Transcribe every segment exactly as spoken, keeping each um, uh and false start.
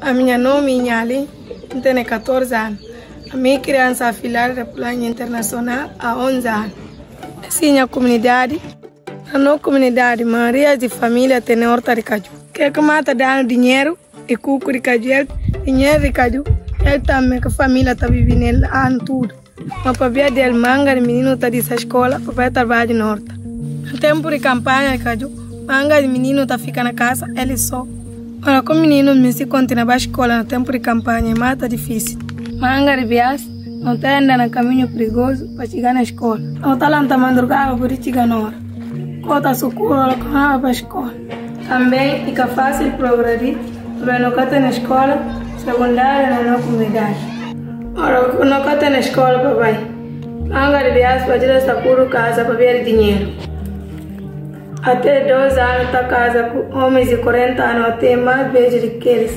A minha nome é Inhali, tenho quatorze anos. A minha criança afiliada da Plano Internacional há onze anos. Sim, a comunidade, a nossa comunidade, maioria de família tem horta de caju. Que é que mata dando dinheiro e cuco de caju, dinheiro de caju, ele também que a família está vivendo ano tudo. Mas para ver dele manga, o menino está dessa escola, para vai trabalhar na horta. No tempo de campanha de caju, manga, o menino está ficando na casa, ele só. Ora, como menino me se continua na escola no tempo de campanha, mas está difícil. Manga de viagem, não está andando no caminho perigoso para chegar na escola. Não está lá na madrugada para chegar na hora. Cota socorro, ela vai para a escola. Também fica fácil progredir, porque não está na escola secundária na nossa comunidade. Ora, não está na escola, papai. Manga de viagem para tirar essa pura casa para ver dinheiro. Até dois anos está casa com homens de quarenta anos, até mais vezes que eles.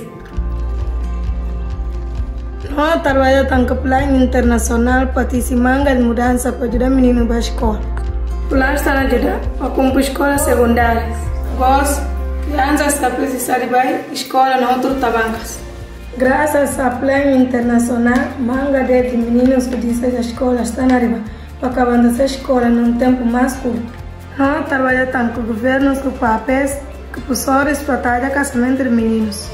Nós trabalhamos com o Plano Internacional para ter manga de mudança para ajudar menino para a escola. O plano está ajudando para cumprir escolas secundárias. Agora, crianças estão precisando de ir escola em outros tabancas. Graças ao Plano Internacional, manga de meninos que dizem que a escola está na riba para acabar essa escola num tempo mais curto. Nós trabalhamos com governos, com papéis, com professores para tratar casamento de meninos.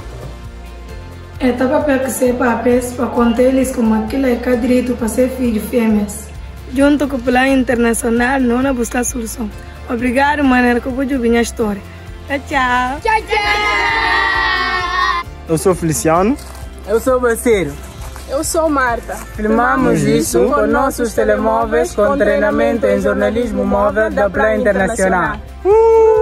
É o papel que ser papéis para contar eles como aquilo é que é direito para ser filho fêmeas. Junto com o Plano Internacional, nós vamos buscar solução. Obrigado, maneira que eu pude ouvir a história. Tchau, tchau. Tchau, tchau. Eu sou Feliciano. Eu sou Baceiro. Eu sou Marta. Filmamos isso com nossos telemóveis com treinamento em jornalismo móvel da Plano Internacional. Uh!